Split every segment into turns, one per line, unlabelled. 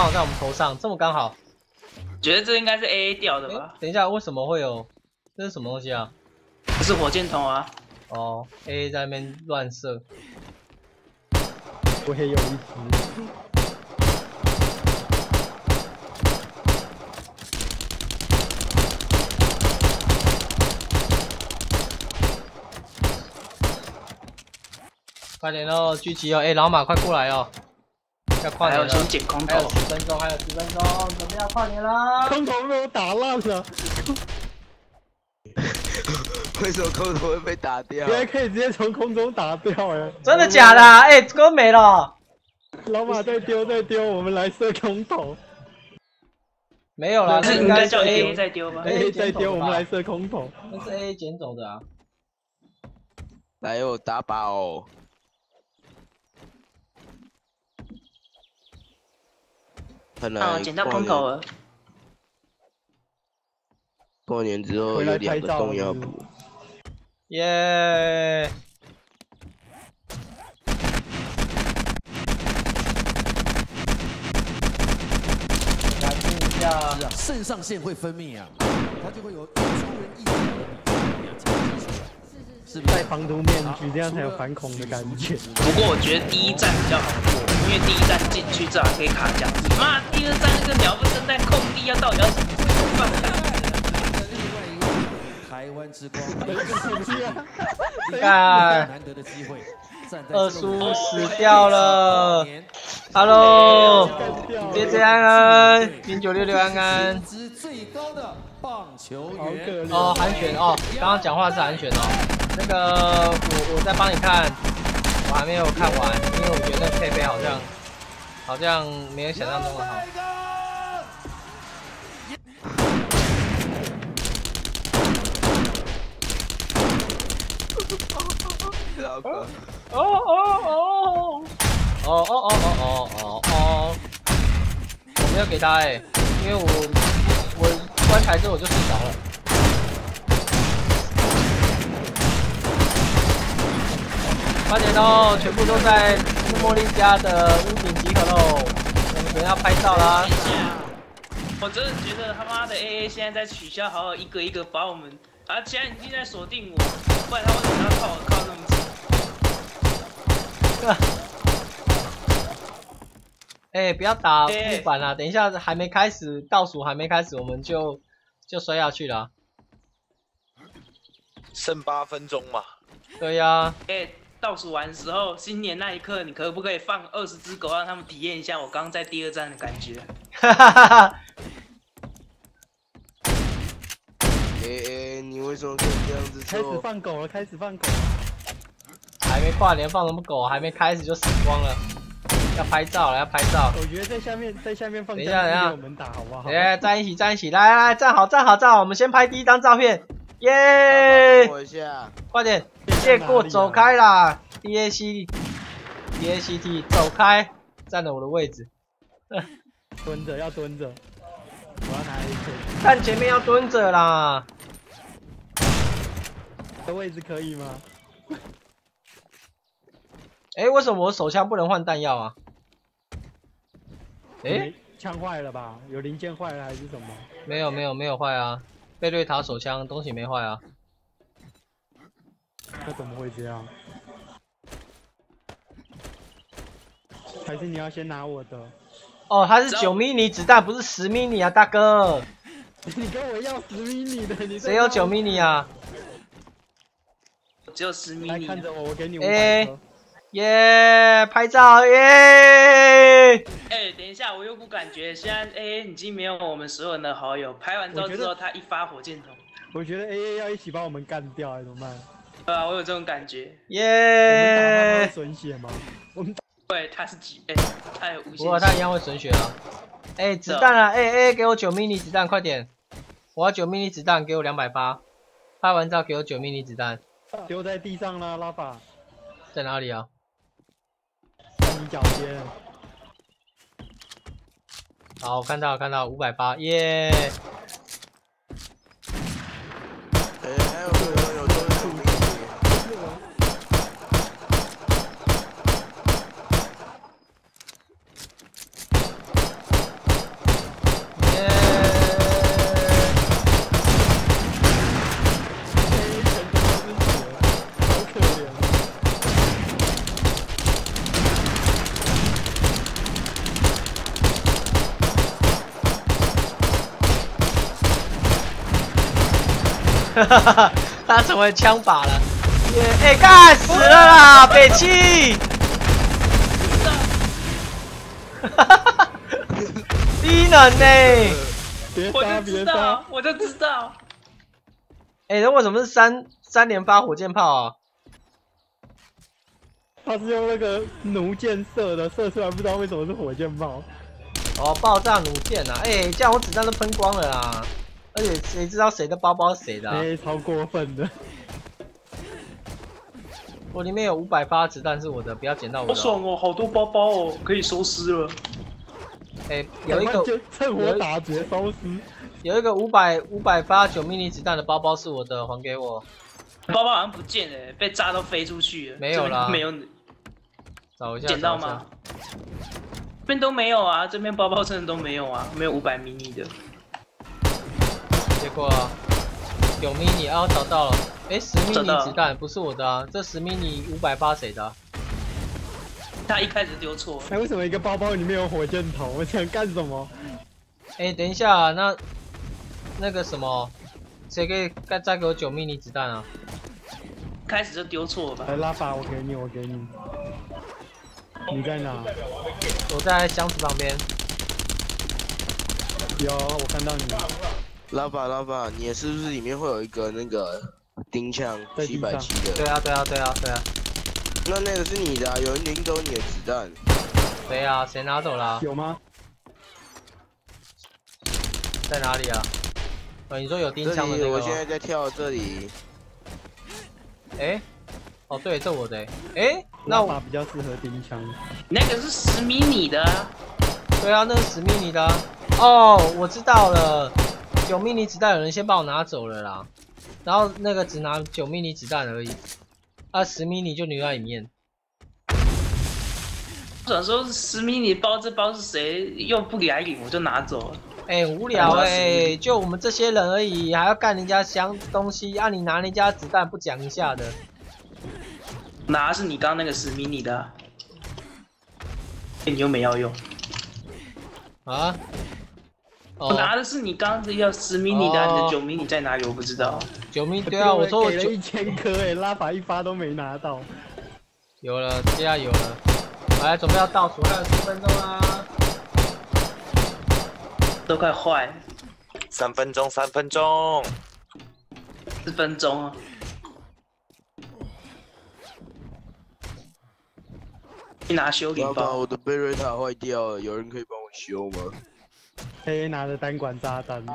刚好在我们头上，这么刚好。
觉得这应该是 AA 掉的吧？
等一下，为什么会有？这是什么东西啊？
不是火箭筒啊。
哦 ，AA 在那边乱射。
我也有一只。
快点喽，聚集哦！哎，老马快过来哦！要跨年了，
先捡空投，
还有10分钟，还有10分钟，准备要跨年啦！
空投被我打烂了。
为什么空投会被打掉？
原来可以直接从空中打掉哎！
真的假的啊？哎，哥没了。
老马在丢，我们来射空投。
没有啦，
那应该叫 AA 再丢吧
？AA 再丢，我们来射空投。
那是 AA 捡走的啊。
来哦，打靶哦！看来
捡到空投了。
过年之后有2个洞要补。
耶！来听一下，
肾上腺会分泌啊，它就会有出人意料的。
是戴防毒面具，这样才有反恐的感觉。
不过我觉得第1站比较好过，因为第1站进去至少可以卡奖金。妈，第2站那个鸟不生在空地，要到底要怎么办？
台湾之光，
干，
难得的机会。
二叔死掉了 ，Hello，别这样啊，0966安安。
最高的棒球员
哦，韩选哦，刚刚讲话是韩选哦。那个我再帮你看，我还没有看完，因为我觉得那个配备好像没有想象中的好。
老哥，
哦，我没有给他哎，因为我关台之后我就睡着了。快点哦，全部都在茉莉家的屋顶集合喽！我们等下要拍照啦。
我真的觉得他妈的 AA 现在在取消，好好一个一个把我们，啊，现在已经在锁定我，不然他为什么要靠那么近？
哎，不要打木板啦！等一下还没开始，倒数还没开始，我们就摔下去了。
剩8分钟嘛。
对呀。
哎，倒数完的时候，新年那一刻，你可不可以放20只狗，让他们体验一下我刚刚在第2站的感觉？
哈哈哈哈。
你为什么可以这样子做？
开始放狗了，开始放狗了。
还没跨年放什么狗？还没开始就死光了。要拍照了，要拍照。
我觉得在下面放。
等一下，
我们打好不好？
哎，站一起，来，站好，我们先拍第1张照片。耶！
等我一下，
快点，借过走开啦 ！DACT，走开，占了我的位置。
蹲着，要蹲着。我要拿 AK。
看前面要蹲着啦。
这位置可以吗？
哎，为什么我手枪不能换弹药啊？哎，
枪坏了吧？有零件坏了还是什么？
没有坏啊，贝瑞塔手枪东西没坏啊。
那怎么会这样？还是你要先拿我的？
哦，它是9 mini 子弹，不是10 mini 啊，大哥。
你跟我要10 mini 的，你
谁有9 mini 啊？
只有10 mini。
来看着我，我给你500颗。
耶！拍照耶！
哎，等一下，我有股感觉，现在 AA 已经没有我们所有人的好友。拍完照之后，他一发火箭筒，
我觉得 AA 要一起把我们干掉，怎么办？
对啊，我有这种感觉。
耶！
我们打他会损血吗？我们
对，他是几？哎，他有无限。
不过他一样会损血啊。哎，子弹啊！哎，给我9 mini 子弹，快点！我要9 mini 子弹，给我280。拍完照给我9 mini 子弹。
丢在地上啦，拉法。
在哪里啊？
在你脚边。
好，我看到580，耶！
还有个人有多处理。
他成为枪靶了。哎，干死了啦，北七！低能呢？
别
我
杀别杀
就知道，！我就知道。
哎，那为什么是三连发火箭炮啊？
他是用那个弩箭射的，射出来不知道为什么是火箭炮。
哦，爆炸弩箭啊！哎，这样我子弹都喷光了啦。而且谁知道谁的包包是谁的、啊？
哎，超过分的。
我里面有500发子弹是我的，不要捡到我的、
好爽哦，好多包包哦，可以收尸了。
哎，有一个
就趁火打劫收尸。
有一个500发9 mm 子弹的包包是我的，还给我。
包包好像不见了，被炸到飞出去了。
没有啦，
没有。
找一下，
捡到吗？这边都没有啊，这边包包真的都没有啊，没有500 mini 的。
结果9 mini 啊，找到了。哎，10 mini 子弹不是我的啊，这10 mini 500发谁的、啊？
他一开始丢错。
哎，为什么一个包包里面有火箭筒？我想干什么？
哎，等一下，那个什么，谁可以再给我9 mini 子弹啊？
开始就丢错了吧？
来，拉法，我给你，我给你。你在哪？
我在箱子旁边。
有，我看到你。
拉法，你是不是里面会有一个那个钉枪770的？
对啊。
那个是你的、啊，有人领走你的子弹。
谁啊？谁拿走了、啊？
有吗？
在哪里啊？哦，你说有钉枪的那个、
我现在在跳这里。
哎，哦对，这我的哎，那我
拉法比较适合钉枪。
那个是10 mini 的啊。
对啊，那是10 mini 的、啊。哦，我知道了，9 mini 子弹有人先帮我拿走了啦，然后那个只拿9 mini 子弹而已，啊10 mini 就留在里面。
我想说10 mini 包，这包是谁又不来领，我就拿走了。
哎，无聊哎，就我们这些人而已，还要干人家箱东西，啊你拿人家子弹不讲一下的。
拿的是你刚刚那个10 mini 的、啊，你又没要用。
啊？
我拿的是你刚刚要10 mini 的、
哦
你的9 mini 在哪里我不知道。
9 mini 对啊，我说我
给了1000颗哎，拉法一发都没拿到。
有了，现在有了，来准备要倒数，还有10分钟啦。
都快坏了。
3分钟，3分钟。
4分钟啊！去拿修理
老板，
包。
我的贝瑞塔坏掉了，有人可以帮我修吗？
黑拿着单管炸弹。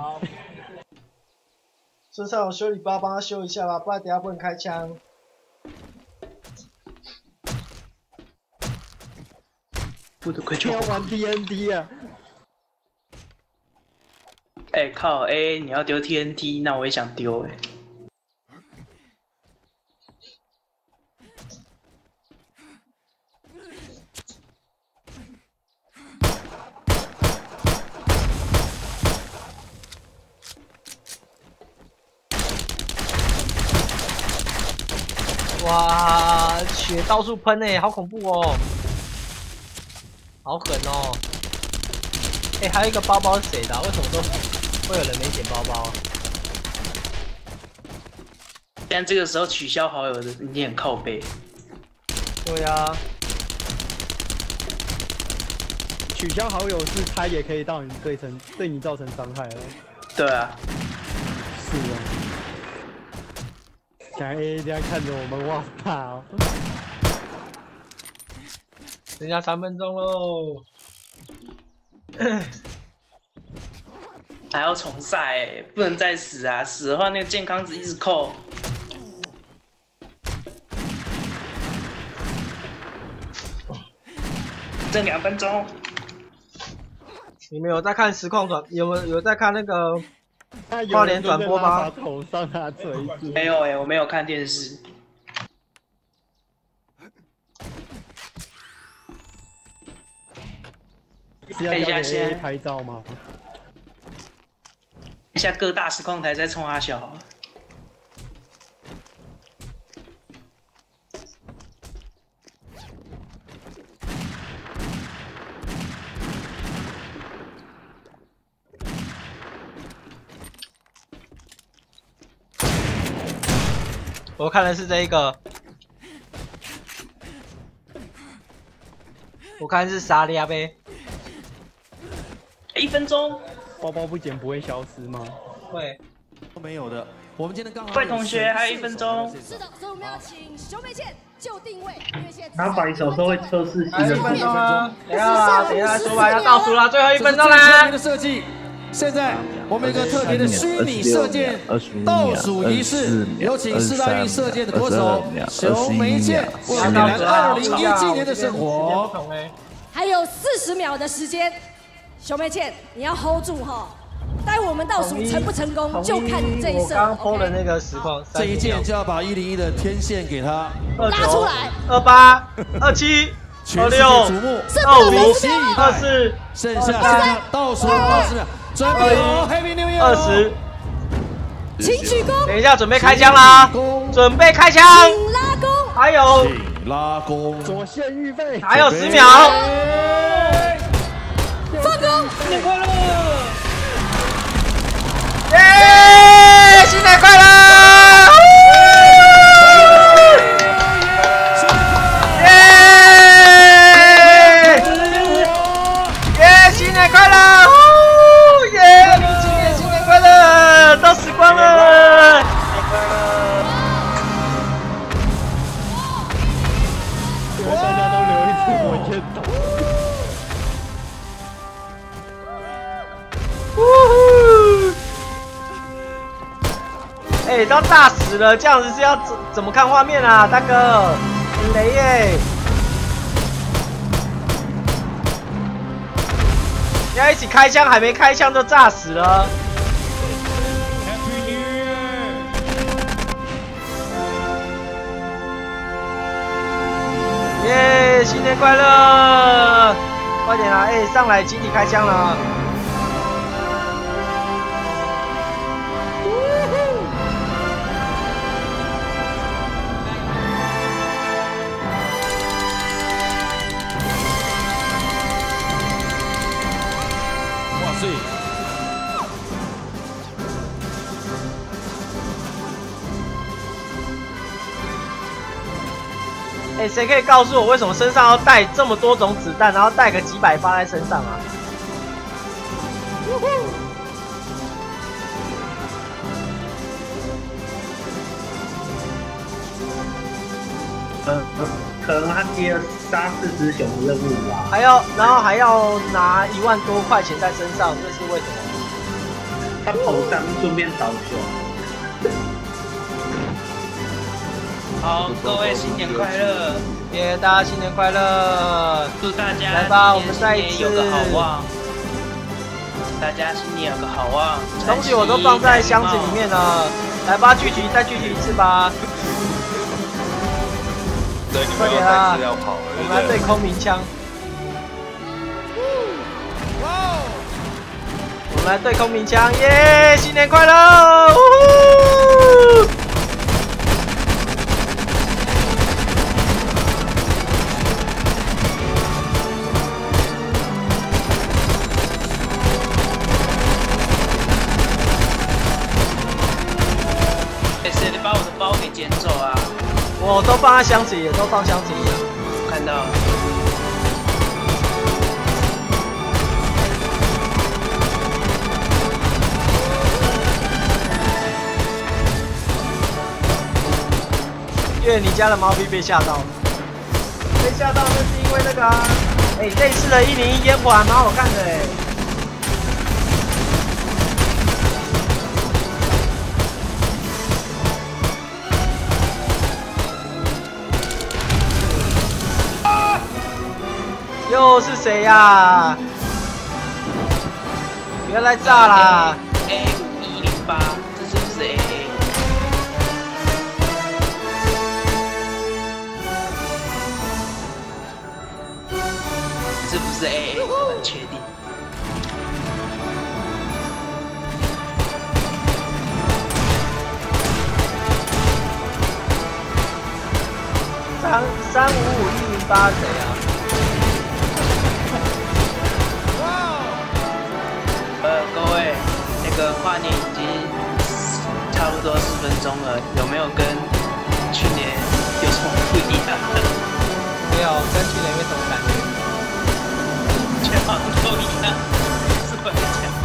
身上有修理包，帮他修一下吧，不然等下不能开枪。
我的快救
要玩 TNT 啊！
哎、靠 A， 你要丢 TNT， 那我也想丢哎、
哇，血到处喷哎，好恐怖哦，好狠哦！哎，还有一个包包是谁的、啊？为什么都会有人没捡包包、啊？
但这个时候取消好友的，你很靠背。
对啊，
取消好友是他也可以到你对你造成伤害了。
对啊，
是啊。想 A 这样看着我们，哇靠！
剩下3分钟喽。
还要重赛、欸，不能再死啊！死的话，那个健康值一直扣。剩2分钟。
你们有在看实况转？有在看那个
他
花莲转播吗？
头上啊，锤子。
没有哎、我没有看电视。
是要交给
先
A 拍照吗？
一下各大实况台在冲阿小。
我看的是这一个，我看的是沙利亚呗。
1分钟，
包包不捡不会消失吗？
会。
都没有的。我们今天刚好。
各位同学，还有1分钟。
是的，所以我们要请熊美倩就定位，因为现在
他反手都会测试新
还有
的
1分钟啊！等一下说吧，
14
要倒数了，最后1分钟
特
啦
别！的设计。现在我们有一个特别的虚拟射箭倒数仪式，有请四大运射箭的国手熊梅倩为我们带来2017年的生活。
还有40秒的时间，熊美倩你要 hold 住哈，待我们倒数成不成功就看你这一射。
我刚 PO 的那个实况，
这一箭就要把101的天线给他
拉出来
，28、27、
全世界瞩目
25、
比心以待。
24、
剩下倒数20秒，准备好 Happy New Year
20。
请举弓，
等一下，准备开枪啦！准备开枪，
请拉弓，
还有
请拉弓，
左线预备，
还有10秒，
放弓，
新年快乐！
耶！新年快乐！耶！耶！新年快乐！耶！新年快乐！都死光了！
因为大家都留一次火箭筒。
哎，都炸死了，这样子是要怎么看画面啊，大哥？很雷耶！要一起开枪，还没开枪就炸死了。耶！新年快乐！快点啦！哎，上来集体开枪了。
哇塞！
哎，谁可以告诉我为什么身上要带这么多种子弹，然后带个几百发在身上啊？
可能他接了杀40熊的任务吧。
然后还要拿1万多块钱在身上，这是为什么？
他头上顺便倒熊。
好，各位新年快乐！
耶，大家新年快乐！
祝大家
来吧，我们再一次
有个好望。大家新年有个好望。
东西我都放在箱子里面了，来吧，再聚集一次吧。
对，你
快
们要
点啊！
再次要跑了，
我们来对空鸣枪。我们来对空鸣枪，耶！新年快乐！呜呼！
谁把我的包给捡走啊？
我都放在箱子里，都放箱子里了。
看到了。
因为你家的猫咪被吓到了，被吓到那是因为那个啊，哎，这次的101烟火还蛮好看的哎。又是谁呀？别来炸啦！
A108，这是不是 AA？ 是不是 AA？ 我很确定。
355-108谁啊？
各位，那个跨年已经差不多10分钟了，有没有跟去年有什么不一样？
没有，跟去年没什么感觉。
全行都一样，是不是这样？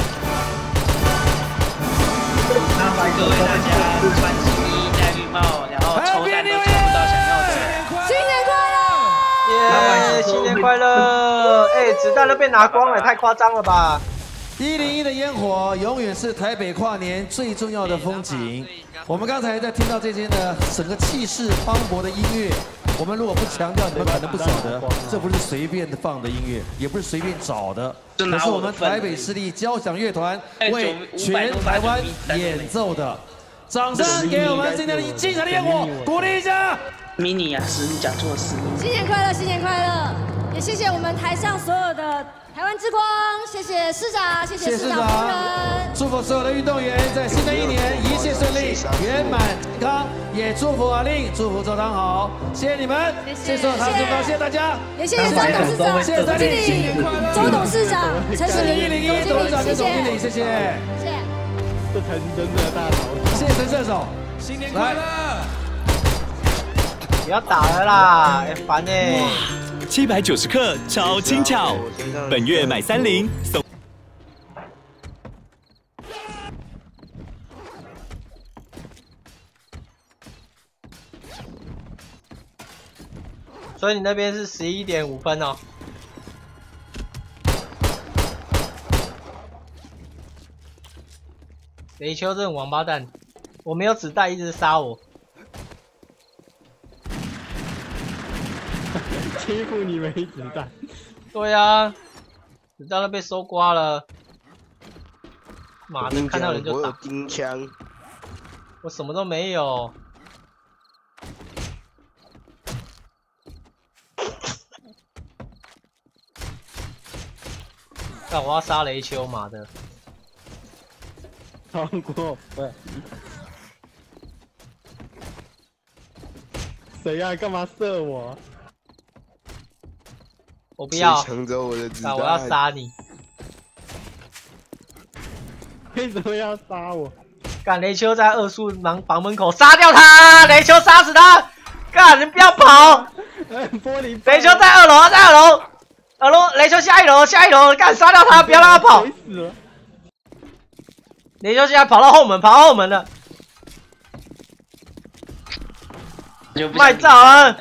各位大家穿新衣戴绿帽，然后抽蛋都抽不到想要的。
新年快乐！
耶！新年快乐！哎，子弹都被拿光了，太夸张了吧
101的烟火永远是台北跨年最重要的风景。我们刚才在听到这些呢，整个气势磅礴的音乐，我们如果不强调，你们可能不晓得，这不是随便放的音乐，也不是随便找的，这是我们台北市立交响乐团为全台湾演奏的。掌声给我们今天的精彩的烟火，鼓励一下。
mini 啊，是你讲错是 mini。
新年快乐，新年快乐！也谢谢我们台上所有的台湾之光，谢谢市长，谢谢市长夫人。
祝福所有的运动员在新的一年一切顺利、圆满健康，也祝福阿令，祝福周汤豪，谢谢你们，谢谢所有台中高，谢谢大家，
也谢谢张董事长、
谢谢
总经理、周董事长、陈水林总经理，谢谢，
谢谢，
谢谢。
这才是真正的大头。
谢谢陈射手，新年快乐！
不要打了啦，哎，烦呢。
790克超轻巧，本月买30送。
所以你那边是11.5分哦。雷丘这种王八蛋，我没有子弹一直杀我。
欺负你没子弹。
对啊，子弹都被收刮了。妈的，看到人就打。
我有钉枪，
我什么都没有。但我要杀雷丘，妈的！
超过分！谁呀？干嘛射我？
我不要，
抢走我的子弹！
我要杀你！
为什么要杀我？
干雷丘在2树房门口，杀掉他！雷丘杀死他！干，你不要跑！
玻璃！
雷丘在2楼，在2楼，2楼，雷丘下1楼，下1楼，干，杀掉他！不要让他跑！雷丘现在跑到后门，了。卖照啊！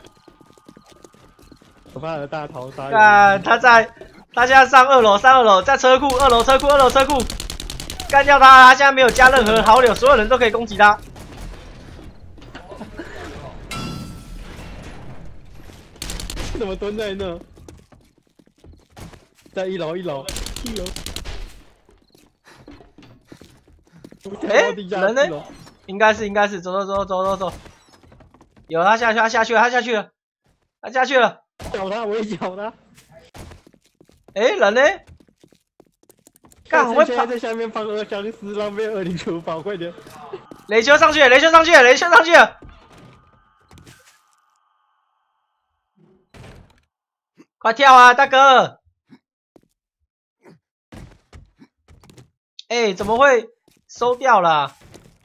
我怕有大逃杀。
干，他现在上2楼，在车库，2楼车库，干掉他！他现在没有加任何好友，所有人都可以攻击他。
怎么蹲在那？在1楼。
哎，人呢？应该是，走。有他下去了。
咬他，我也咬他。
哎，人呢？干，我会跑。
在下面放2箱丝，浪费209宝，快点！
雷丘上去了！快跳啊，大哥！哎，怎么会收掉了？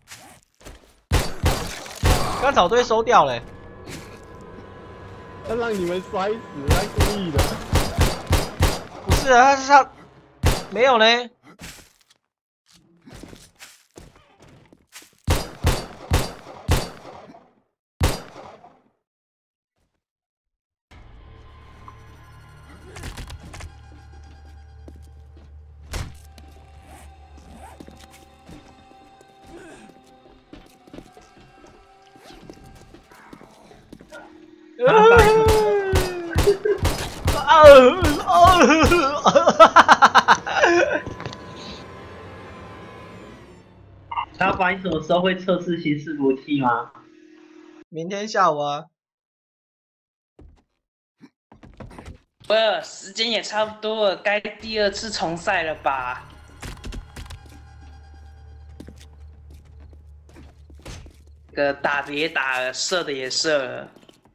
刚草堆收掉了。
要让你们摔死，他故意的。
不是啊，他没有呢。
老板，你什么时候会测试新伺服器吗？
明天下午啊。
时间也差不多了，该第2次重赛了吧？打的也打了，射的也射了。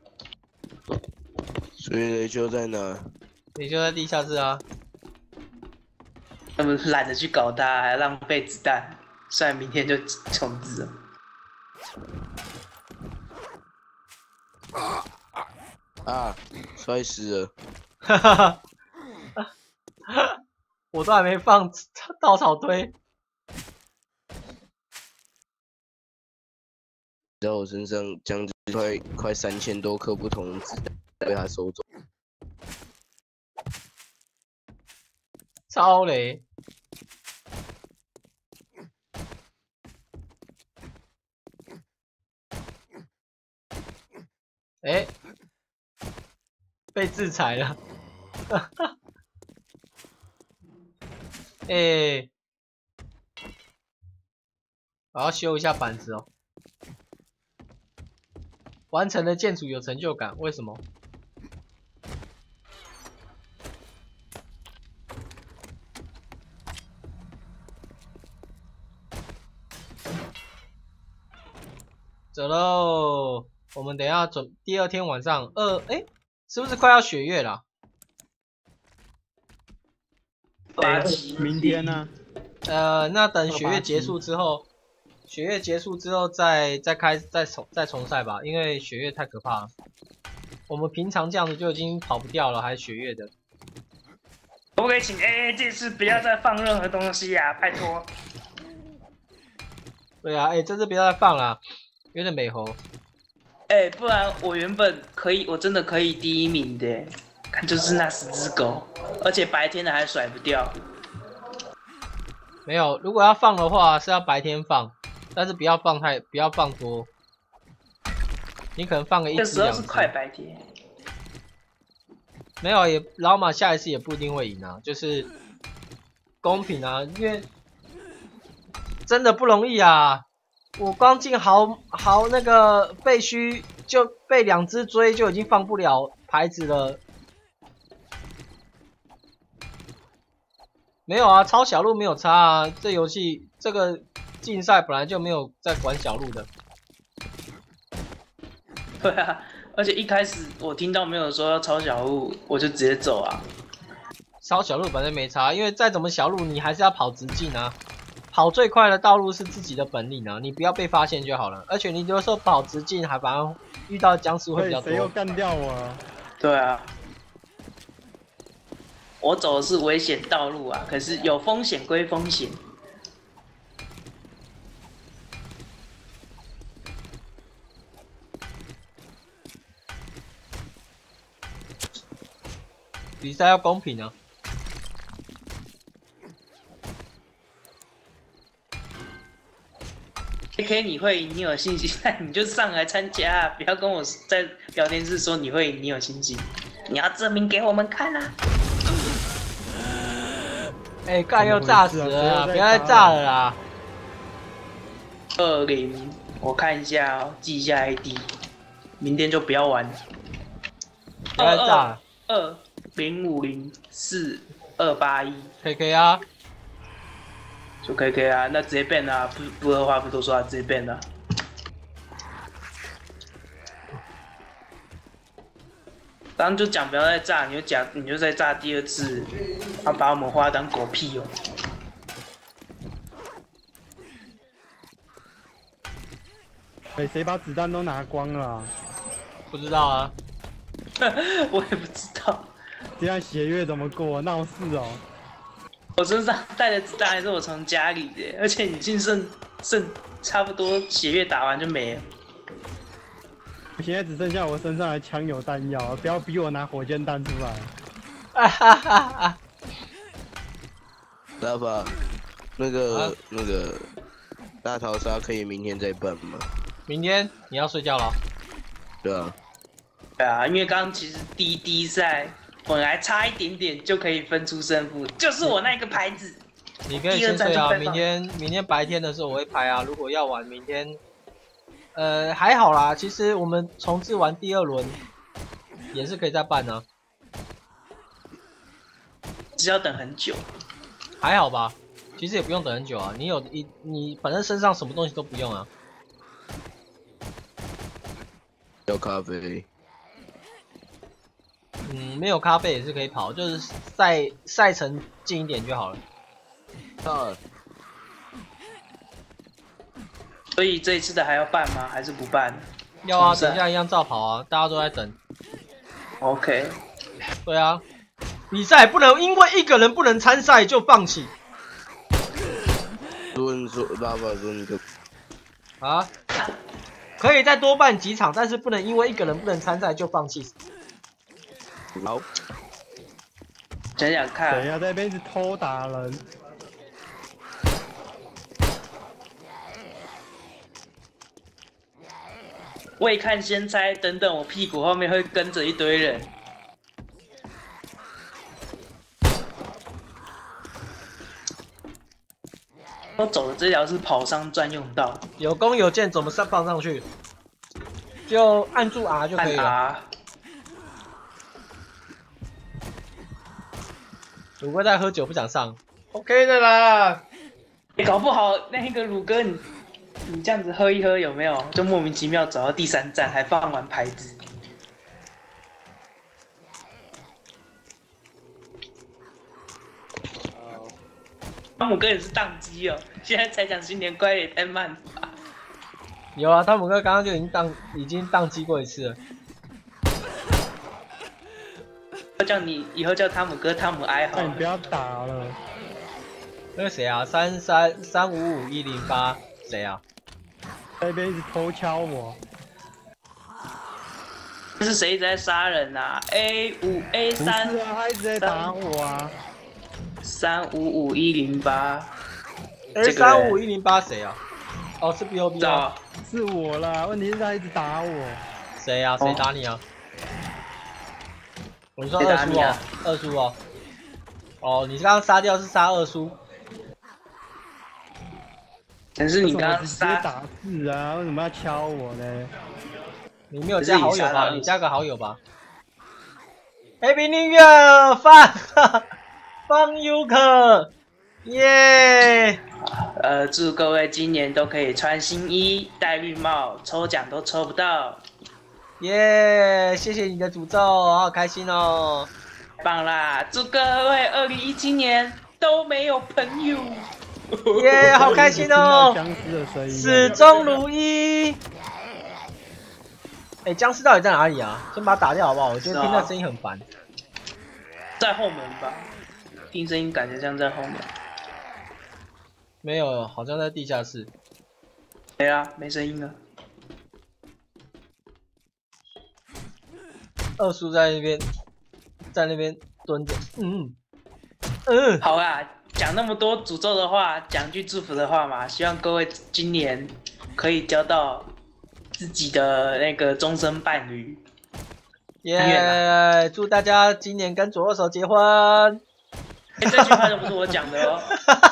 所以雷丘在哪？
雷丘在地下室啊。
他们懒得去搞他，还浪费子弹。虽然明天就重置了。
啊，摔死了！
哈哈哈，我都还没放稻草堆。
在我身上将近快3000多颗不同的子弹被他收走。
超雷！哎，被制裁了！哈哈。哎，我要修一下板子哦。完成了建筑有成就感，为什么？走喽！我们等一下第二天晚上是不是快要雪月了？
明天呢？
那等雪月结束之后。再重赛吧，因为雪月太可怕了。我们平常这样子就已经跑不掉了，还雪月的。
可不可以请 AA 这次不要再放任何东西啊？拜托。
对啊，这次不要再放了，有点美猴。
不然我原本我真的可以第1名的，看就是那10只狗，而且白天的还甩不掉。
没有，如果要放的话是要白天放。但是不要放多，你可能放个1只2只。
这时候是快白天。
没有老马下一次也不一定会赢啊，就是公平啊，因为真的不容易啊。我光进豪那个废墟就被2只追，就已经放不了牌子了。没有啊，抄小路没有差啊，这游戏这个。竞赛本来就没有在管小路的，
对啊，而且一开始我听到没有说要抄小路，我就直接走啊。
抄小路本身没差，因为再怎么小路你还是要跑直径啊，跑最快的道路是自己的本领啊，你不要被发现就好了。而且你有时候跑直径还反而遇到僵尸会比较多。
谁又干掉我了？
对啊，我走的是危险道路啊，可是有风险归风险。
比赛要公平啊！
AK 你会赢，你有信心，你就上来参加，不要跟我在聊天室说你会赢，你有信心，你要证明给我们看啊！
干又炸死了，不要再炸了啦
！20，我看一下哦，记一下 ID， 明天就不要玩了。
不要再炸了。
2050421
KK 啊，
就 KK 啊，那直接变啊，不二话不多说啊，直接变啊。刚刚就讲不要再炸，你就再炸第2次，把我们花当狗屁哦。
谁把子弹都拿光了啊？
不知道啊，
我也不知道。
这样血月怎么过？闹事哦！
我身上带的子弹还是我从家里的，而且已经剩差不多血月打完就没了。
我现在只剩下我身上的枪有弹药，不要逼我拿火箭弹出来。
大爸，那个大逃杀可以明天再办吗？
明天你要睡觉了？
对啊。
对啊，因为刚刚其实第一赛本来差一点点就可以分出胜负，就是我那个牌子。
你可以先睡啊，明天白天的时候我会拍啊。如果要玩，明天还好啦。其实我们重置完第2轮也是可以再办啊，
只要等很久。
还好吧，其实也不用等很久啊。你反正身上什么东西都不用啊。
要咖啡。
没有咖啡也是可以跑，就是赛程近一点就好了。
所以这一次的还要办吗？还是不办？
要啊，等一下一样照跑啊，大家都在等。
OK。
对啊，比赛不能因为一个人不能参赛就放弃。
说爸爸说你个
啊，可以再多办几场，但是不能因为一个人不能参赛就放弃。
好，
想想看，
等一下在那边一直偷打人。
未看先猜，等等，我屁股后面会跟着一堆人。我走的这条是跑商专用道，
有弓有箭，怎么放上去？就按住 R 就可以了。鲁哥在喝酒，不想上。OK 的啦。
搞不好那个鲁哥你这样子喝一喝有没有？就莫名其妙走到第3站，还放完牌子。汤姆哥也是宕机哦，现在才讲新年快乐也太慢了吧。
有啊，汤姆哥刚刚就已经宕机过一次了。
以后叫汤姆哥汤姆哀好。
那你不要打了。
那个谁啊，3555108谁啊？
在那边一直偷敲我。
这是谁一直在杀人啊 ？A5 A3。
不是啊，他一直在打我啊。
355108。
35108谁啊？哦，是 BOB 啊。
是我啦，问题是他一直打我。
谁啊？谁打你啊？我说二叔哦，二叔哦。哦，你刚刚杀掉是杀二叔。
但是你刚刚
杀打字啊，为什么要敲我呢？
你没有加好友吧？你加个好友吧。Happy New Year， 放 Yuka， 耶！
祝各位今年都可以穿新衣、戴绿帽，抽奖都抽不到。
耶！谢谢你的诅咒，好开心哦！
棒啦！祝各位2017年都没有朋友。
耶，好开心哦！始终如一。哎，僵尸到底在哪里啊？先把它打掉好不好？我觉得听那声音很烦。
在后门吧，听声音感觉像在后门。
没有，好像在地下室。
对啊，没声音了。
二叔在那边蹲着。
好啊。讲那么多诅咒的话，讲句祝福的话嘛，希望各位今年可以交到自己的那个终身伴侣。
耶！祝大家今年跟左右手结婚。
这句话就不是我讲的哦。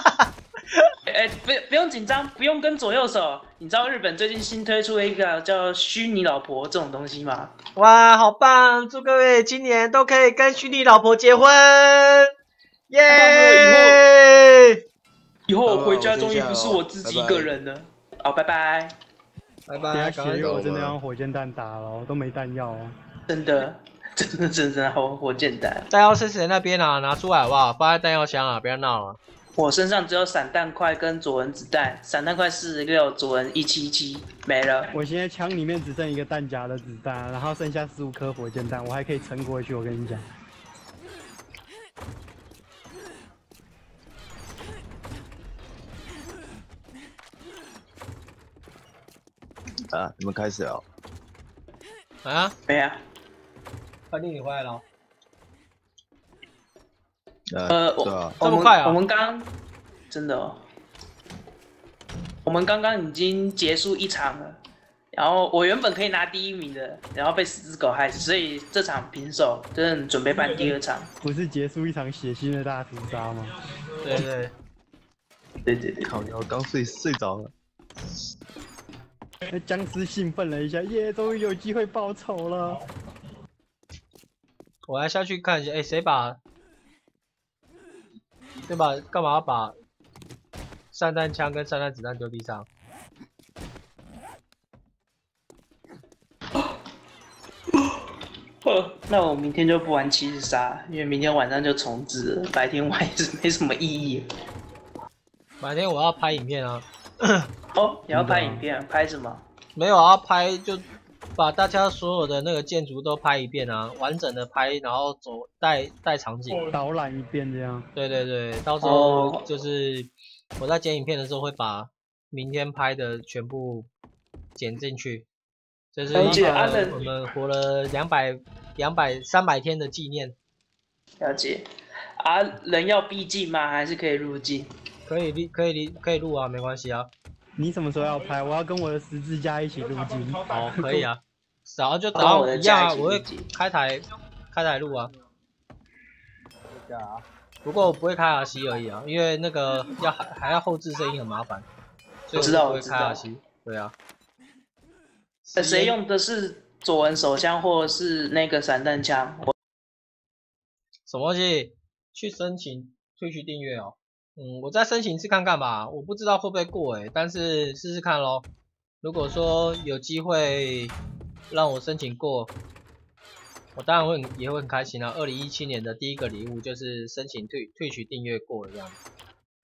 不用紧张，不用跟左右手。你知道日本最近新推出了一个叫虚拟老婆这种东西吗？
哇，好棒！祝各位今年都可以跟虚拟老婆结婚。耶！
以后我回家终于不是我自己一个人了。好，拜拜。
拜拜。
血友真的用火箭弹打了，我都没弹药啊。
真的火箭弹。
弹药是谁那边啊？拿出来好不好？放在弹药箱啊！不要闹了。
我身上只有散弹块跟左轮子弹，散弹块46，左轮177，没了。
我现在枪里面只剩一个弹夹的子弹，然后剩下15颗火箭弹，我还可以撑过去。我跟你讲。
啊！你们开始了？
啊？
没啊。
快递你回来了。
这
么快啊！
我们刚真的哦，我们刚刚已经结束一场了，然后我原本可以拿第1名的，然后被4只狗害死，所以这场平手，真的准备办第2场。
不是结束一场血腥的大屠杀吗？
对。
靠！我刚睡着了。
僵尸兴奋了一下，耶！终于有机会报仇了。
我来下去看一下，谁把干嘛要把散弹枪跟散弹子弹丢地上？
那我明天就不玩7日杀，因为明天晚上就重置了，白天玩也是没什么意义。
白天我要拍影片啊。
哦，你要拍影片，拍什么？
没有啊，拍就把大家所有的那个建筑都拍一遍啊，完整的拍，然后走带场景，
导览一遍这样。
对对对，到时候就是我在剪影片的时候会把明天拍的全部剪进去，这是我们活了300天的纪念。
了解。啊，人要闭镜吗？还是可以入镜？
可以录啊，没关系啊。
你什么时候要拍？我要跟我的十字架一起入镜。
哦，可以啊。早上一样啊，我会开台录啊。不过我不会开 RC 而已啊，因为那个还要后置声音很麻烦，所以我不会开 RC。对啊。
谁用的是左轮手枪或是那个散弹枪？
什么东西？去申请Twitch订阅哦。我再申请一次看看吧，我不知道会不会过但是试试看咯。如果说有机会让我申请过，我当然也会很开心啊。2017年的第一个礼物就是申请Twitch订阅过了这样子。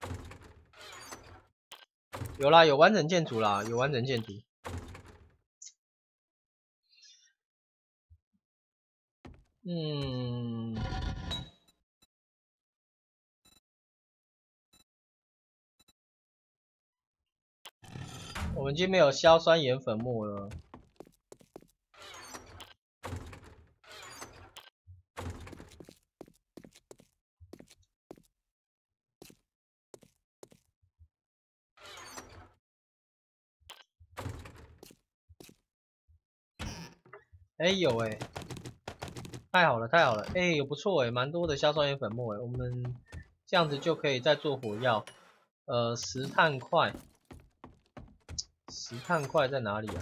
有啦，有完整建筑啦，有完整建筑。我们已经没有硝酸盐粉末了。有太好了太好了，有不错蛮多的硝酸盐粉末我们这样子就可以再做火药。石炭块在哪里啊？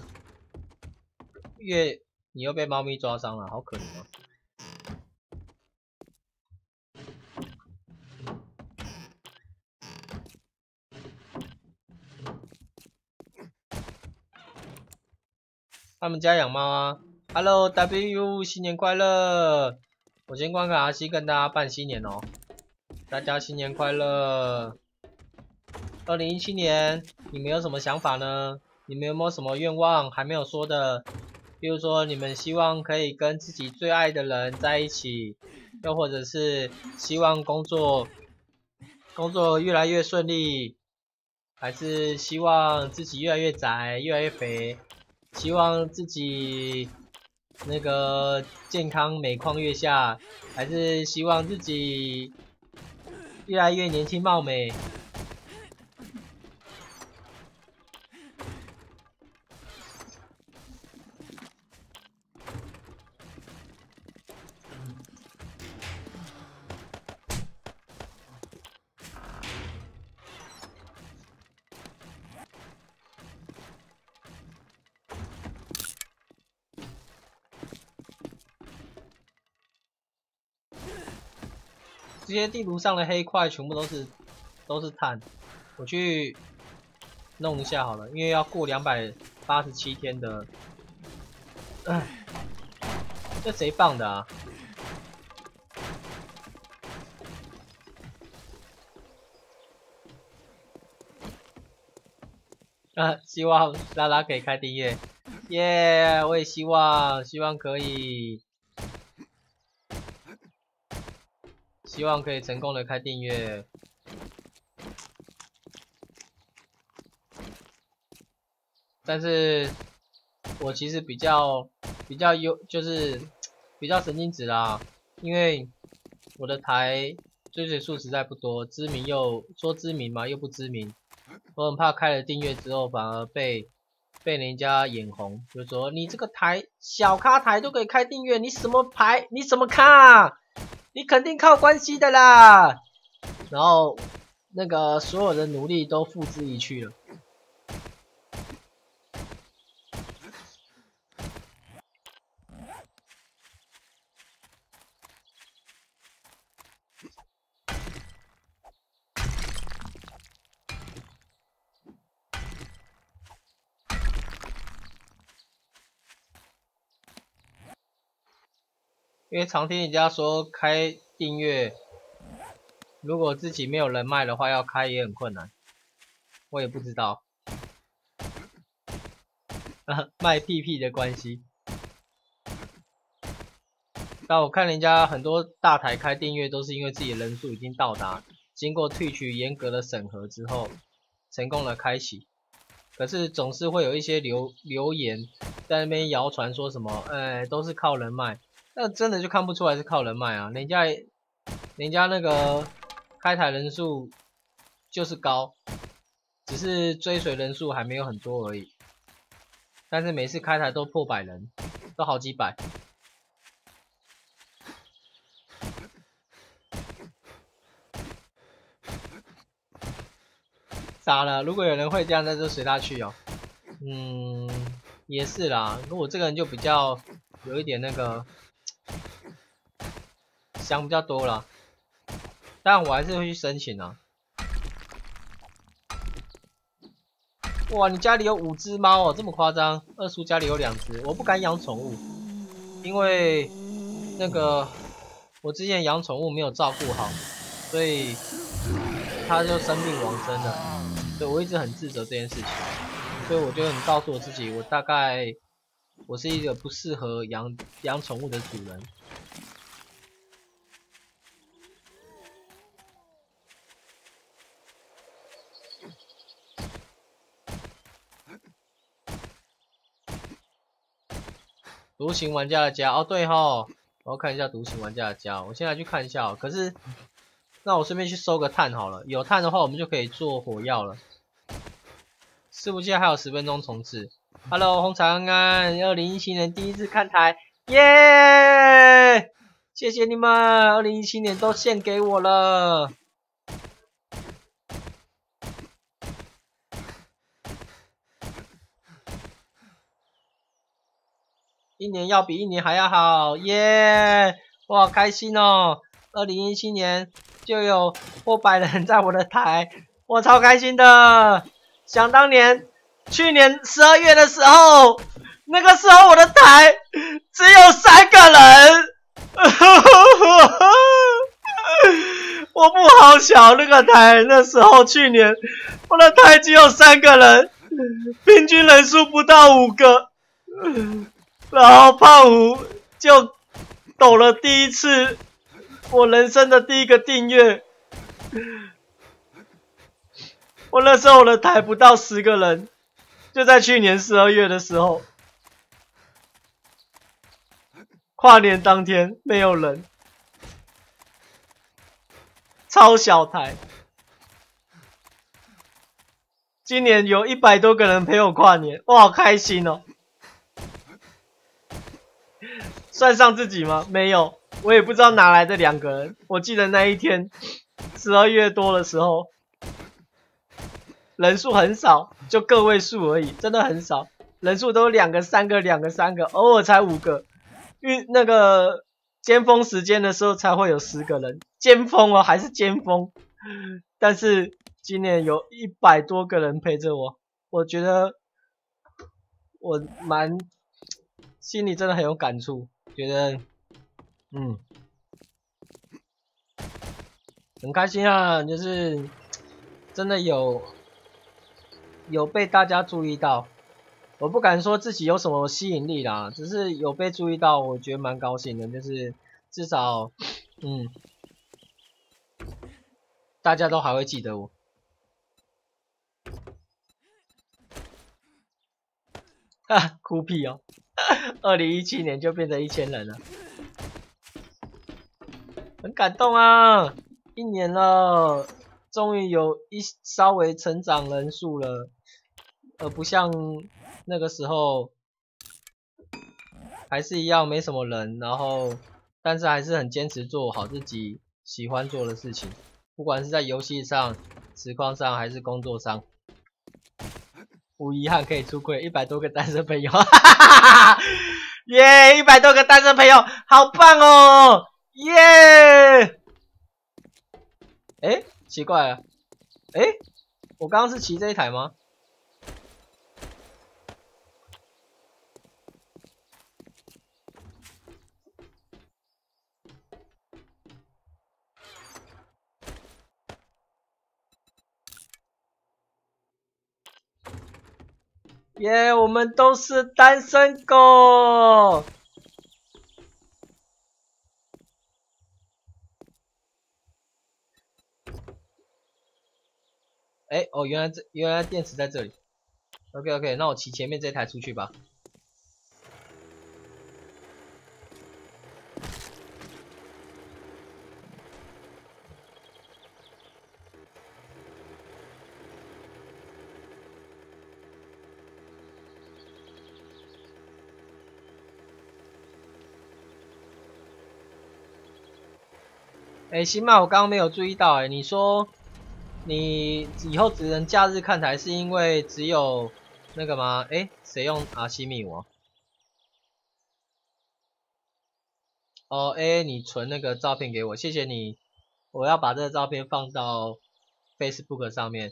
你又被猫咪抓伤了，好可怜啊！他们家养猫啊 ！Hello W， 新年快乐！我先关个 RC 跟大家拜新年哦，大家新年快乐！2017年你们有什么想法呢？你们有没有什么愿望还没有说的？比如说你们希望可以跟自己最爱的人在一起，又或者是希望工作越来越顺利，还是希望自己越来越宅越来越肥，希望自己那个健康每况愈下，还是希望自己越来越年轻貌美？这些地图上的黑块全部都是碳，我去弄一下好了，因为要过287天的。这谁放的啊？希望拉拉可以开订阅，耶！我也希望可以。希望可以成功的开订阅。但是我其实比较就是比较神经质啦，因为我的台追随数实在不多，知名又说知名嘛又不知名，我很怕开了订阅之后反而被人家眼红，就说你这个台小咖台都可以开订阅，你什么牌？你什么咖？你肯定靠关系的啦，然后那个所有的努力都付之一去了。因为常听人家说开订阅，如果自己没有人脉的话，要开也很困难。我也不知道，卖屁屁的关系， 但我看人家很多大台开订阅都是因为自己的人数已经到达，经过Twitch严格的审核之后，成功的开启。可是总是会有一些留言在那边谣传说什么，都是靠人脉，那真的就看不出来是靠人脉啊，人家那个开台人数就是高，只是追随人数还没有很多而已。但是每次开台都破100人，都好几百。傻了，如果有人会这样，那就随他去哦。也是啦。如果这个人就比较有一点那个想比较多啦，但我还是会去申请啊。哇，你家里有5只猫哦，这么夸张？二叔家里有2只，我不敢养宠物，因为那个我之前养宠物没有照顾好，所以它就生病往生了。对，我一直很自责这件事情，所以我就很告诉我自己，我是一个不适合养宠物的主人。独行玩家的家哦，对齁，我要看一下独行玩家的家，我现在去看一下哦。可是，那我顺便去收个炭好了，有炭的话我们就可以做火药了。伺服器还有10分钟重置。Hello， 红长安，2017年第一次看台，耶！谢谢你们，2017年都献给我了。一年要比一年还要好，耶！我好开心哦！2017年就有破100人在我的台，我超开心的。想当年，去年12月的时候，那个时候我的台只有3个人，我不好小那个台，那时候去年我的台只有3个人，平均人数不到5个。然后胖虎就抖了第一次我人生的第一个订阅，我那时候我的台不到10个人，就在去年12月的时候，跨年当天没有人，超小台。今年有100多个人陪我跨年，我好开心哦。算上自己吗？没有，我也不知道哪来的2个人。我记得那一天12月多的时候，人数很少，就个位数而已，真的很少。人数都2个、3个、2个、3个，偶尔才5个。那个尖峰时间的时候才会有10个人，尖峰哦，还是尖峰。但是今年有100多个人陪着我，我觉得我心里真的很有感触。觉得，很开心啊！就是真的有被大家注意到，我不敢说自己有什么吸引力啦，只是有被注意到，我觉得蛮高兴的。就是至少，大家都还会记得我。哈，哭屁哦！2017年就变成1000人了，很感动啊！1年了，终于有稍微成长人数了，而不像那个时候还是一样没什么人，然后但是还是很坚持做好自己喜欢做的事情，不管是在游戏上、实况上还是工作上。无遗憾可以出柜，100多个单身朋友，哈哈哈哈！耶，100多个单身朋友，好棒哦！耶！奇怪了，我刚刚是骑这一台吗？耶，我们都是单身狗。 哎，哦，原来电池在这里。OK， 那我骑前面这台出去吧。哎，新麦，我刚刚没有注意到，哎，你说你以后只能假日看台，是因为只有那个吗？哎，谁用阿西密我？哦，哎，你存那个照片给我，谢谢你，我要把这个照片放到 Facebook 上面。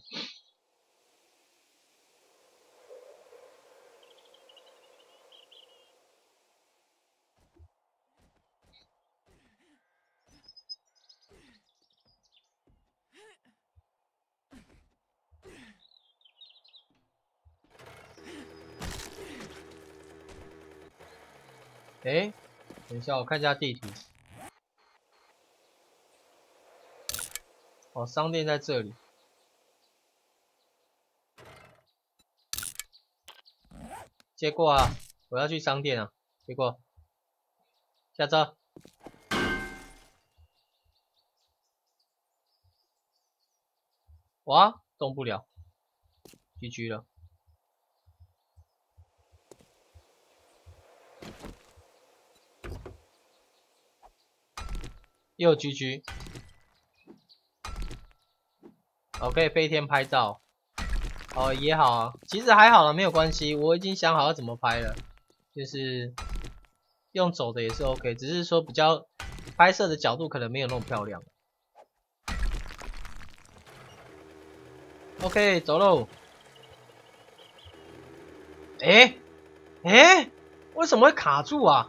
哎，等一下，我看一下地图。哦，商店在这里。接过啊，我要去商店啊，接过。下车。哇，动不了 ，GG 了。又 GG。我可以飞天拍照。哦，也好啊，其实还好了，没有关系，我已经想好要怎么拍了，就是用走的也是 OK， 只是说比较拍摄的角度可能没有那么漂亮。OK， 走喽。诶，为什么会卡住啊？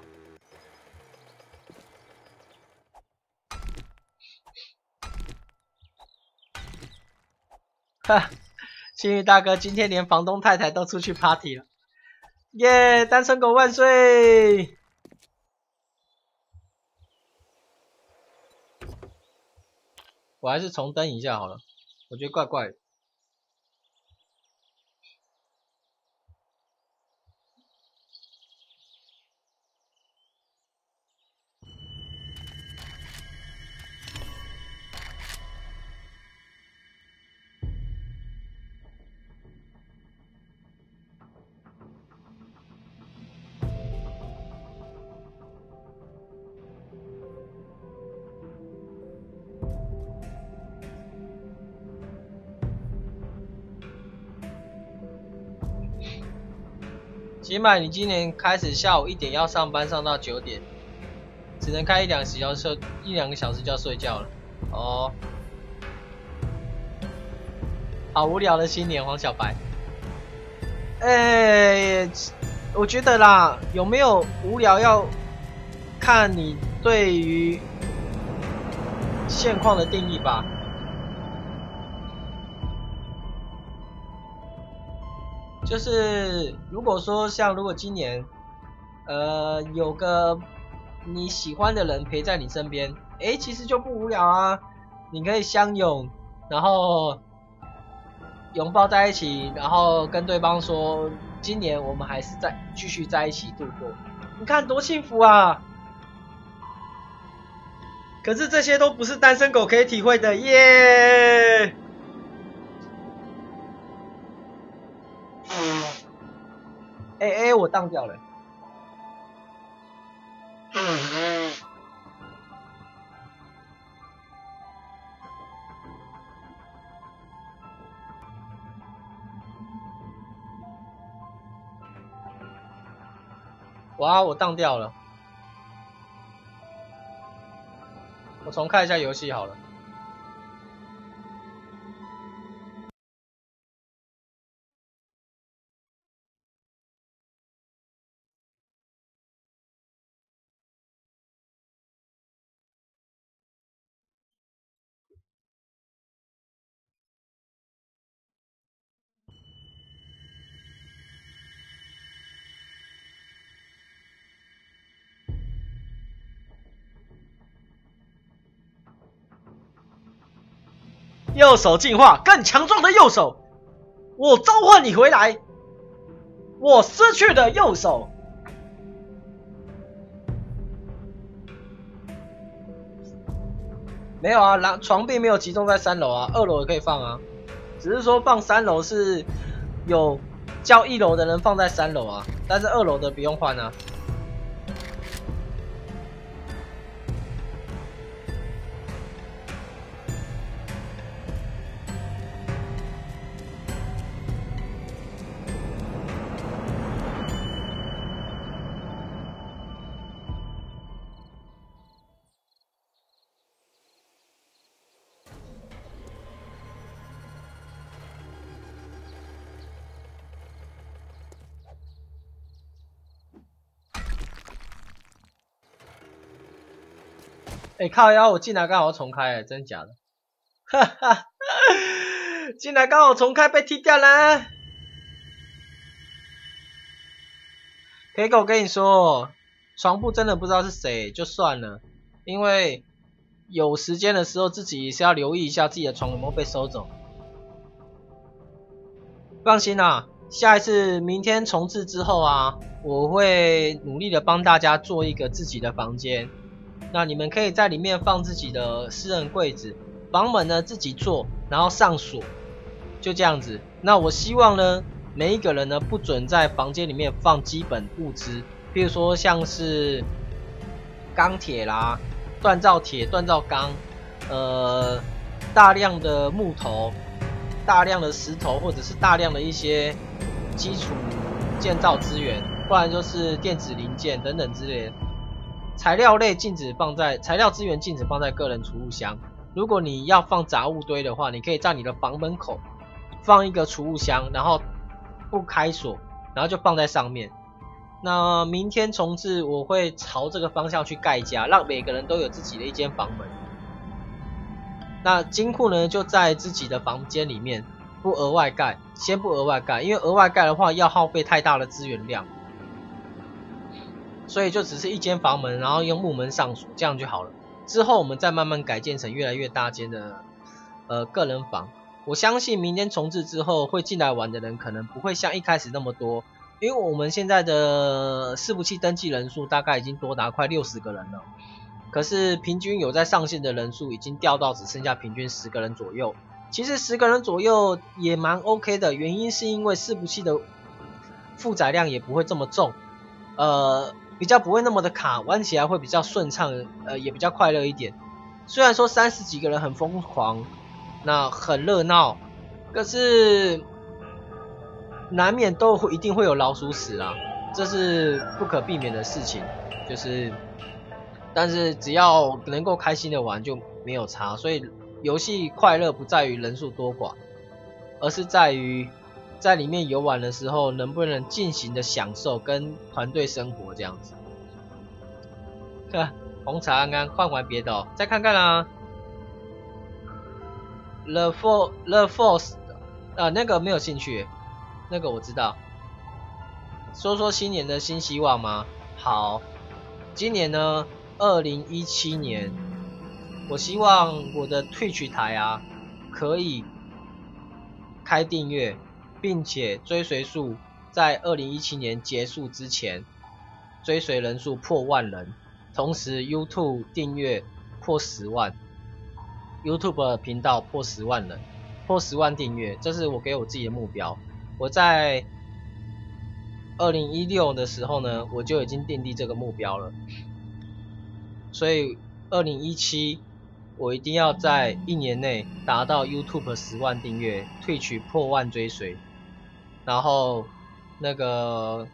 哈，幸运大哥今天连房东太太都出去 party 了，耶！单身狗万岁！我还是重登一下好了，我觉得怪怪的。起码你今年开始下午1点要上班，上到9点，只能开1-2个小时就要睡觉了。哦，好无聊的新年，黄小白。我觉得啦，有没有无聊要看你对于现况的定义吧。就是如果说如果今年有个你喜欢的人陪在你身边，其实就不无聊啊，你可以相拥，然后拥抱在一起，然后跟对方说今年我们还是继续在一起度过，你看多幸福啊。可是这些都不是单身狗可以体会的耶。我当掉了。哇，我当掉了。我重看一下游戏好了。 右手进化，更强壮的右手，我召唤你回来，我失去的右手。没有啊，床并没有集中在3楼啊，2楼也可以放啊，只是说放3楼是有叫1楼的人放在3楼啊，但是2楼的不用换啊。靠腰，我进来刚好重开，真假的？哈哈，进来刚好重开被踢掉了。K 狗，我跟你说，床铺真的不知道是谁，就算了，因为有时间的时候自己是要留意一下自己的床有没有被收走。放心啊，下一次明天重置之后啊，我会努力的帮大家做一个自己的房间。那你们可以在里面放自己的私人柜子，房门呢自己做，然后上锁，就这样子。那我希望呢，每一个人呢不准在房间里面放基本物资，比如说像是钢铁啦、锻造铁、锻造钢，大量的木头、大量的石头，或者是大量的一些基础建造资源，不然就是电子零件等等之类的。材料类禁止放在材料资源禁止放在个人储物箱。如果你要放杂物堆的话，你可以在你的房门口放一个储物箱，然后不开锁，然后就放在上面。那明天重置我会朝这个方向去盖家，让每个人都有自己的一间房门。那金库呢就在自己的房间里面，不额外盖，先不额外盖，因为额外盖的话要耗费太大的资源量。所以就只是一间房门，然后用木门上锁，这样就好了。之后我们再慢慢改建成越来越大间的个人房。我相信明天重置之后会进来玩的人可能不会像一开始那么多，因为我们现在的伺服器登记人数大概已经多达快60个人了，可是平均有在上线的人数已经掉到只剩下平均10个人左右。其实10个人左右也蛮 OK 的，原因是因为伺服器的负载量也不会这么重，比较不会那么的卡，玩起来会比较顺畅，也比较快乐一点。虽然说30几个人很疯狂，那很热闹，可是难免都一定会有老鼠屎啦，这是不可避免的事情。就是，但是只要能够开心的玩就没有差。所以游戏快乐不在于人数多寡，而是在于在里面游玩的时候能不能尽情的享受跟团队生活这样子。红茶刚刚换完别的哦，再看看啦。The Force， 那个没有兴趣，那个我知道。说新年的新希望吗？好，今年呢，2017年，我希望我的 Twitch 台啊，可以开订阅，并且追随数在2017年结束之前，追随人数破万人，同时 YouTube 订阅破10万。YouTube 频道破10万人，破10万订阅，这是我给我自己的目标。我在2016的时候呢，我就已经订立这个目标了。所以2017我一定要在1年内达到 YouTube 10万订阅，Twitch破万追随，然后那个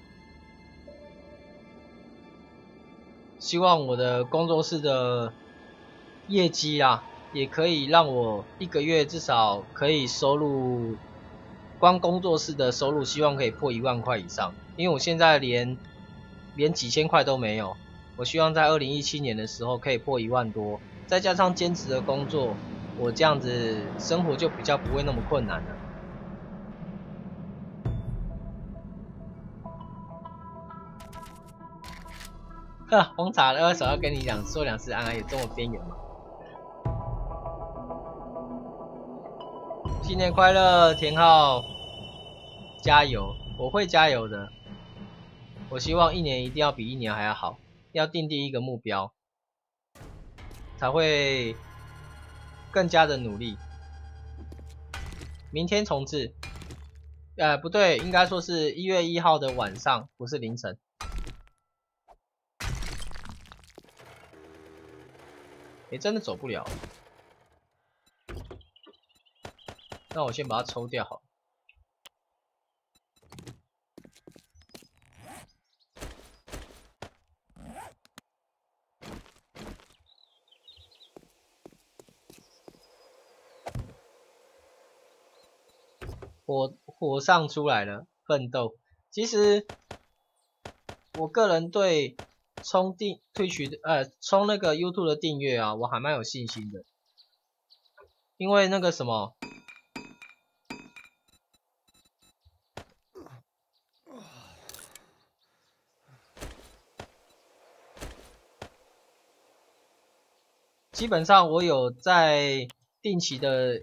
希望我的工作室的业绩啊，也可以让我1个月至少可以收入，光工作室的收入希望可以破1万块以上，因为我现在连几千块都没有，我希望在2017年的时候可以破1万多，再加上兼职的工作，我这样子生活就比较不会那么困难了。红茶2手要跟你说2次安安，有这么边缘吗？ 新年快乐，田浩，加油！我会加油的。我希望一年一定要比一年还要好，要定第一个目标，才会更加的努力。明天重置，不对，应该说是1月1号的晚上，不是凌晨。真的走不了。那我先把它抽掉好了。火上出来了，奋斗。其实我个人对冲那个 YouTube 的订阅啊，我还蛮有信心的，因为那个什么。基本上我有在定期的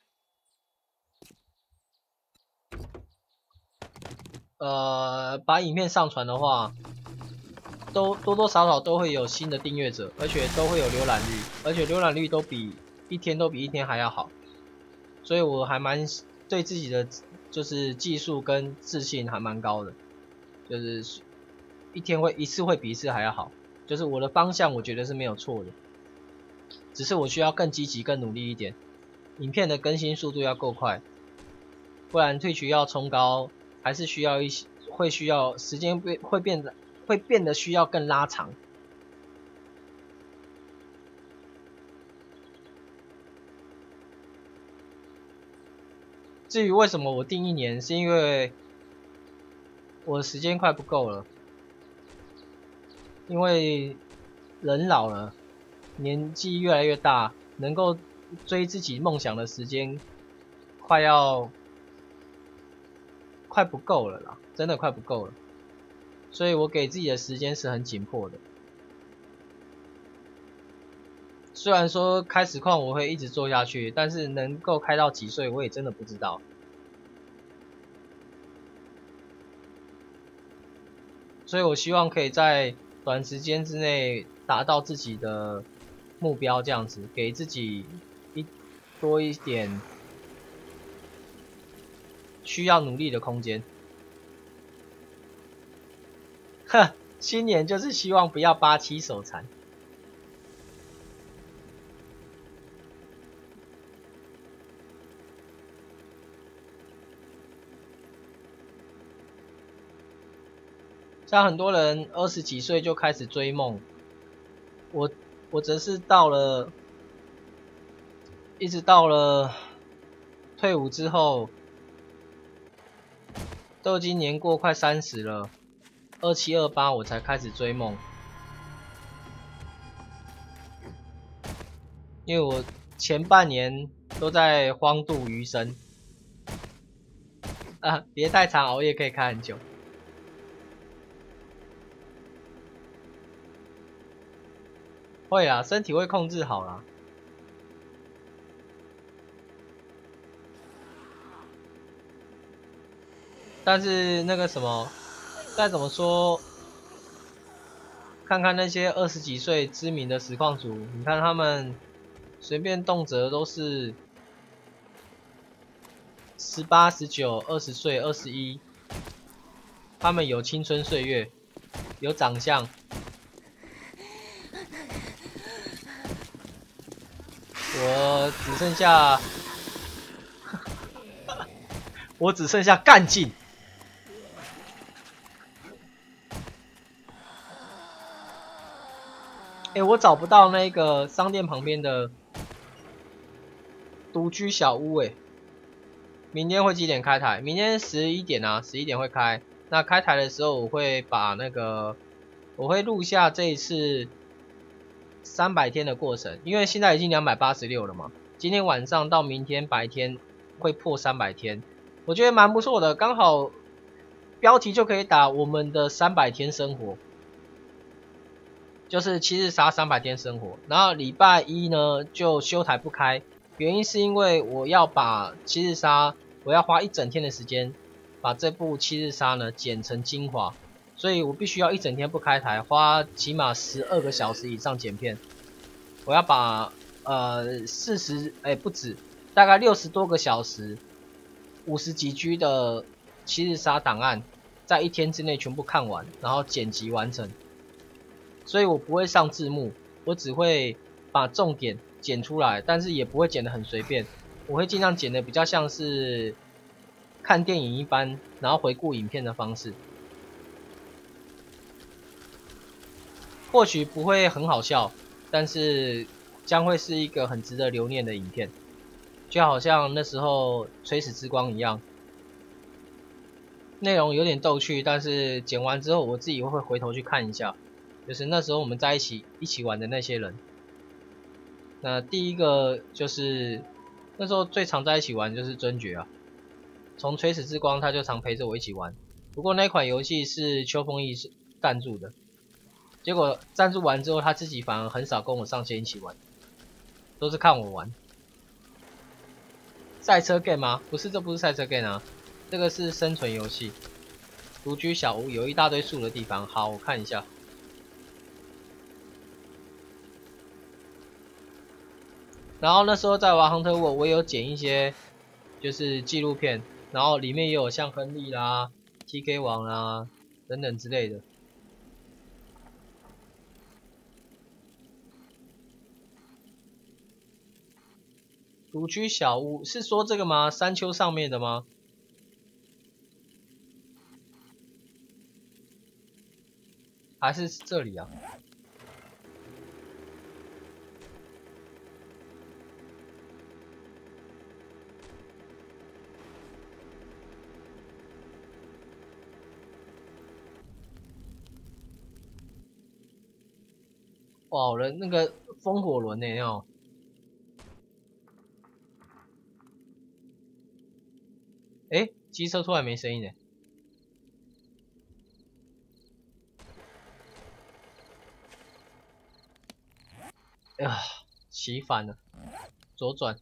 把影片上传的话，都多多少少都会有新的订阅者，而且都会有浏览率，而且浏览率都比一天还要好，所以我还蛮对自己的就是技术跟自信还蛮高的，就是一次会比一次还要好，就是我的方向我觉得是没有错的。只是我需要更积极、更努力一点，影片的更新速度要够快，不然Twitch要冲高，还是需要会需要时间会变得需要更拉长。至于为什么我定1年，是因为我的时间快不够了，因为人老了。年纪越来越大，能够追自己梦想的时间快不够了啦，真的快不够了。所以我给自己的时间是很紧迫的。虽然说开实况我会一直做下去，但是能够开到几岁我也真的不知道。所以我希望可以在短时间之内达到自己的目标，这样子给自己多一点需要努力的空间。新年就是希望不要87手残。像很多人20几岁就开始追梦，我则是一直到了退伍之后，都已经年过快30了，27、28我才开始追梦，因为我前半年都在荒度余生，别太长，熬夜可以开很久。会啦，身体会控制好啦。但是那个什么，再怎么说，看看那些20几岁知名的实况主，你看他们随便动辄都是18、19、20岁、21，他们有青春岁月，有长相。我只剩下干劲。我找不到那个商店旁边的独居小屋明天会几点开台？明天11点啊，11点会开。那开台的时候，我会录下这一次300天的过程，因为现在已经286了嘛。今天晚上到明天白天会破300天，我觉得蛮不错的，刚好标题就可以打我们的300天生活，就是7日杀300天生活。然后礼拜一呢就休台不开， 原因是因为我要把七日杀，我要花1整天的时间把这部七日杀呢剪成精华，所以我必须要1整天不开台，花起码12个小时以上剪片。我要把不止，大概60多个小时，50几 G 的七日杀档案，在1天之内全部看完，然后剪辑完成。所以我不会上字幕，我只会把重点剪出来，但是也不会剪得很随便，我会尽量剪得比较像是看电影一般，然后回顾影片的方式。或许不会很好笑，但是将会是一个很值得留念的影片，就好像那时候《垂死之光》一样，内容有点逗趣，但是剪完之后我自己会回头去看一下，就是那时候我们在一起玩的那些人。那第一个就是那时候最常在一起玩就是尊爵啊，从垂死之光他就常陪着我一起玩。不过那款游戏是秋风义赞助的，结果赞助完之后他自己反而很少跟我上线一起玩，都是看我玩。赛车 game 吗？不是，这不是赛车 game 啊，这个是生存游戏。独居小屋有一大堆树的地方，好，我看一下。然后那时候在玩 Hunter World， 我也有剪一些就是纪录片，然后里面也有像亨利啦、TK 王啦等等之类的。独居小屋是说这个吗？山丘上面的吗？还是这里啊？哇，我的那个风火轮呢？哦，机车突然没声音呢。骑反了，左转。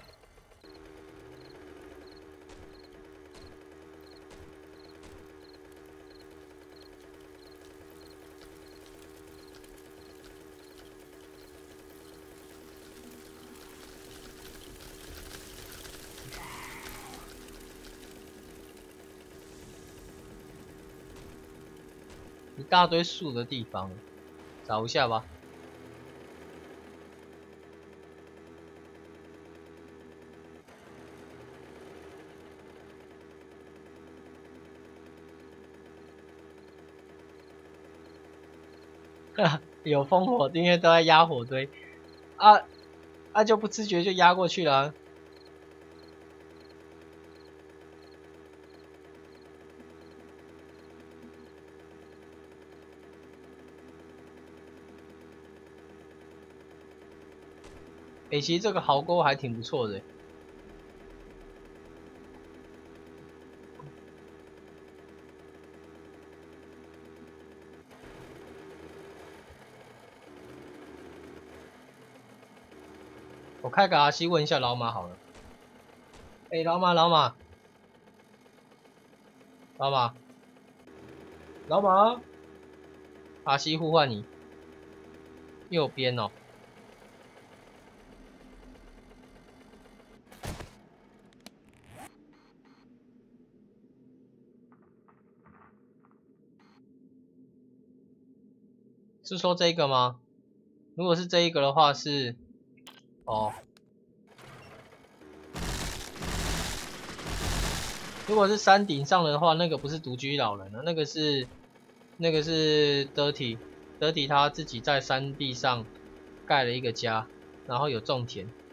一大堆树的地方，找一下吧。有烽火，因为都在压火堆，就不自觉就压过去了啊。其实这个壕沟还挺不错的。我开个 RC 问一下老马好了。老马，RC 呼唤你，右边哦。是说这个吗？如果是这一个的话是，如果是山顶上的话，那个不是独居老人了，那个是 Dirty 他自己在山壁上盖了一个家，然后有种田。